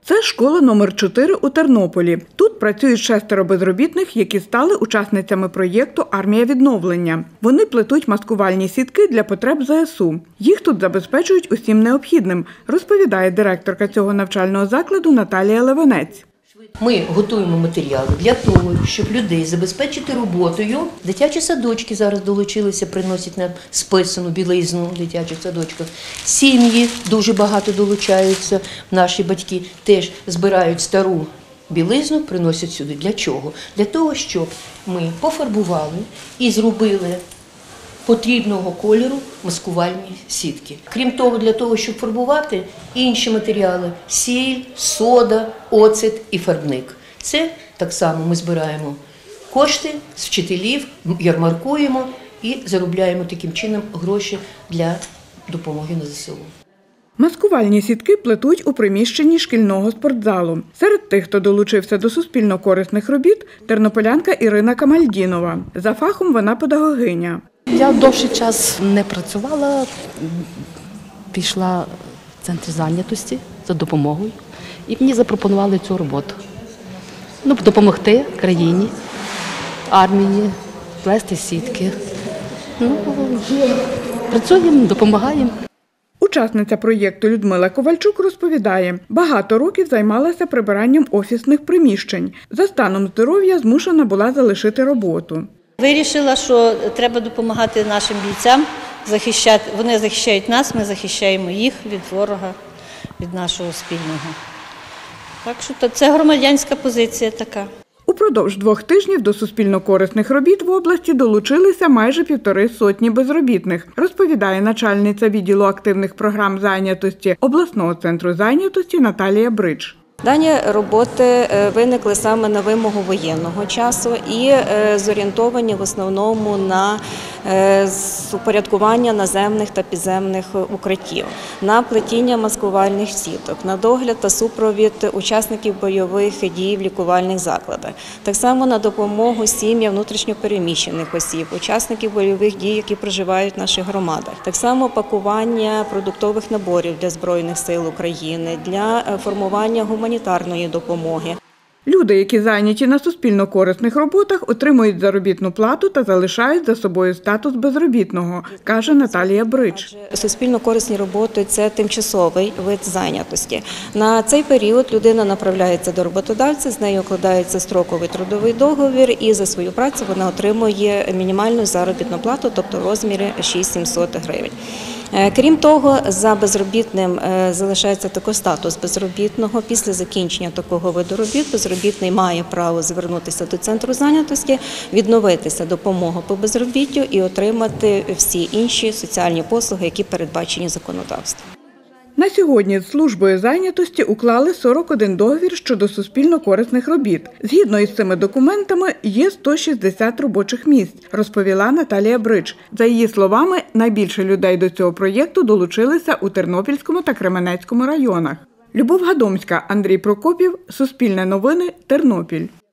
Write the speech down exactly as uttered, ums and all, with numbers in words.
Це школа номер чотири у Тернополі. Тут працюють шестеро безробітних, які стали учасницями проєкту «Армія відновлення». Вони плетуть маскувальні сітки для потреб зе ес у. Їх тут забезпечують усім необхідним, розповідає директорка цього навчального закладу Наталія Левенець. Ми готуємо матеріали для того, щоб людей забезпечити роботою. Дитячі садочки зараз долучилися, приносять нам списану білизну в дитячих садочках. Сім'ї дуже багато долучаються, наші батьки теж збирають стару білизну, приносять сюди. Для чого? Для того, щоб ми пофарбували і зробили потрібного кольору маскувальні сітки. Крім того, для того, щоб фарбувати інші матеріали – сіль, сода, оцет і фарбник. Це так само ми збираємо кошти з вчителів, ярмаркуємо і заробляємо таким чином гроші для допомоги на зе ес у. Маскувальні сітки плетуть у приміщенні шкільного спортзалу. Серед тих, хто долучився до суспільно-корисних робіт – тернополянка Ірина Камальдінова. За фахом вона педагогиня. Я довший час не працювала, пішла в центр зайнятості за допомогою і мені запропонували цю роботу. Ну, допомогти країні, армії, плести сітки. Ну, працюємо, допомагаємо. Учасниця проєкту Людмила Ковальчук розповідає, багато років займалася прибиранням офісних приміщень. За станом здоров'я змушена була залишити роботу. Вирішила, що треба допомагати нашим бійцям, захищати. Вони захищають нас, ми захищаємо їх від ворога, від нашого спільного. Так що це громадянська позиція така. Упродовж двох тижнів до суспільно-корисних робіт в області долучилися майже півтори сотні безробітних, розповідає начальниця відділу активних програм зайнятості обласного центру зайнятості Наталія Бридж. Дані роботи виникли саме на вимогу воєнного часу і зорієнтовані в основному на упорядкування наземних та підземних укриттів, на плетіння маскувальних сіток, на догляд та супровід учасників бойових дій в лікувальних закладах. Так само на допомогу сім'ям внутрішньопереміщених осіб, учасників бойових дій, які проживають в наших громадах. Так само пакування продуктових наборів для Збройних сил України, для формування гуманітарної допомоги. Люди, які зайняті на суспільно-корисних роботах, отримують заробітну плату та залишають за собою статус безробітного, каже Наталія Бридж. Суспільно-корисні роботи – це тимчасовий вид зайнятості. На цей період людина направляється до роботодавця, з нею укладається строковий трудовий договір і за свою працю вона отримує мінімальну заробітну плату, тобто в розмірі шість тисяч сімсот гривень. Крім того, за безробітним залишається також статус безробітного. Після закінчення такого виду робіт безробітний має право звернутися до центру зайнятості, відновитися допомогу по безробіттю і отримати всі інші соціальні послуги, які передбачені законодавством. На сьогодні з службою зайнятості уклали сорок один договір щодо суспільно-корисних робіт. Згідно із цими документами є сто шістдесят робочих місць, розповіла Наталія Бридж. За її словами, найбільше людей до цього проєкту долучилися у Тернопільському та Кременецькому районах. Любов Гадомська, Андрій Прокопів, Суспільне новини, Тернопіль.